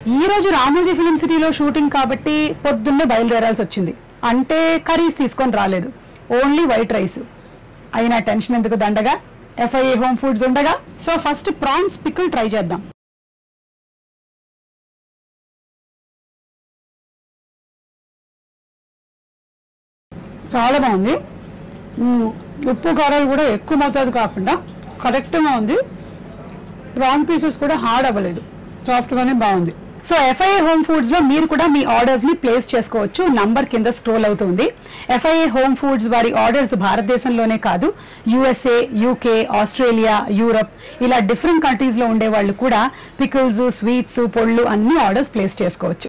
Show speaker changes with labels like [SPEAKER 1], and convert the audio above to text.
[SPEAKER 1] ఈ రోజు రామోజీ ఫిలిం సిటీలో షూటింగ్ కాబట్టి పొద్దున్నే బయలుదేరాల్సి వచ్చింది. అంటే కర్రీస్ తీసుకొని రాలేదు, ఓన్లీ వైట్ రైస్. అయినా టెన్షన్ ఎందుకు దండగా, FIA హోమ్ ఫుడ్స్ ఉండగా. So first prawns pickle try చేద్దాం. చాలా బాగుంది. ఉప్పు కారాలు కూడా ఎక్కువ మోతాదు కాకుండా కరెక్ట్గా ఉంది. ప్రాన్ పీసెస్ కూడా హార్డ్ అవ్వలేదు, సాఫ్ట్గానే బాగుంది. సో FIA హోమ్ ఫుడ్స్ లో మీరు కూడా మీ ఆర్డర్స్ ని ప్లేస్ చేసుకోవచ్చు. నంబర్ కింద స్క్రోల్ అవుతుంది. FIA హోమ్ ఫుడ్స్ వారి ఆర్డర్స్ భారతదేశంలోనే కాదు, USA, UK, ఆస్ట్రేలియా, యూరప్ ఇలా డిఫరెంట్ కంట్రీస్ లో ఉండే వాళ్ళు కూడా పికిల్స్, స్వీట్స్, పొళ్ళు అన్ని ఆర్డర్స్ ప్లేస్ చేసుకోవచ్చు.